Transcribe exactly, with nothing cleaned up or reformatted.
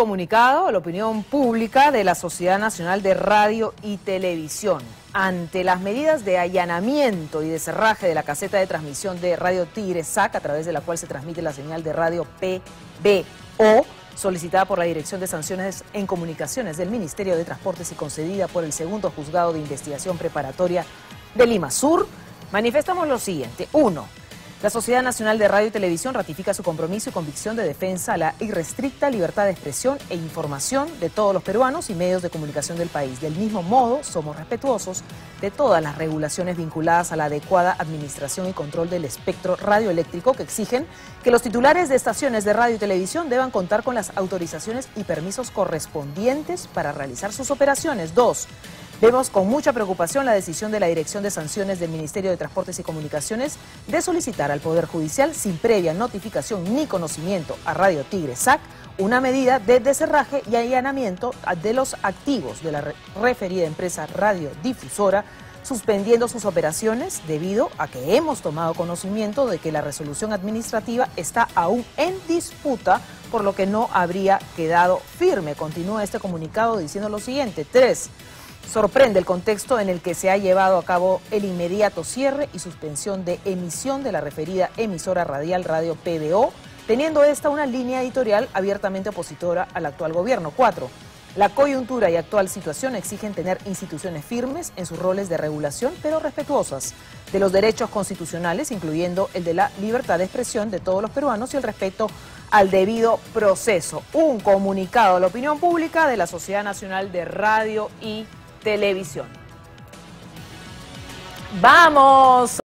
Comunicado a la opinión pública de la Sociedad Nacional de Radio y Televisión. Ante las medidas de allanamiento y de cerraje de la caseta de transmisión de Radio Tigre S A C, a través de la cual se transmite la señal de radio P B O, solicitada por la Dirección de Sanciones en Comunicaciones del Ministerio de Transportes y concedida por el Segundo Juzgado de Investigación Preparatoria de Lima Sur, manifestamos lo siguiente. Uno. La Sociedad Nacional de Radio y Televisión ratifica su compromiso y convicción de defensa a la irrestricta libertad de expresión e información de todos los peruanos y medios de comunicación del país. Del mismo modo, somos respetuosos de todas las regulaciones vinculadas a la adecuada administración y control del espectro radioeléctrico que exigen que los titulares de estaciones de radio y televisión deban contar con las autorizaciones y permisos correspondientes para realizar sus operaciones. Dos. Vemos con mucha preocupación la decisión de la Dirección de Sanciones del Ministerio de Transportes y Comunicaciones de solicitar al Poder Judicial, sin previa notificación ni conocimiento a Radio Tigre S A C, una medida de descerraje y allanamiento de los activos de la re referida empresa radiodifusora, suspendiendo sus operaciones debido a que hemos tomado conocimiento de que la resolución administrativa está aún en disputa, por lo que no habría quedado firme. Continúa este comunicado diciendo lo siguiente. Tres. Sorprende el contexto en el que se ha llevado a cabo el inmediato cierre y suspensión de emisión de la referida emisora radial Radio P B O, teniendo esta una línea editorial abiertamente opositora al actual gobierno. Cuatro. La coyuntura y actual situación exigen tener instituciones firmes en sus roles de regulación, pero respetuosas de los derechos constitucionales, incluyendo el de la libertad de expresión de todos los peruanos y el respeto al debido proceso. Un comunicado a la opinión pública de la Sociedad Nacional de Radio y Televisión. Vamos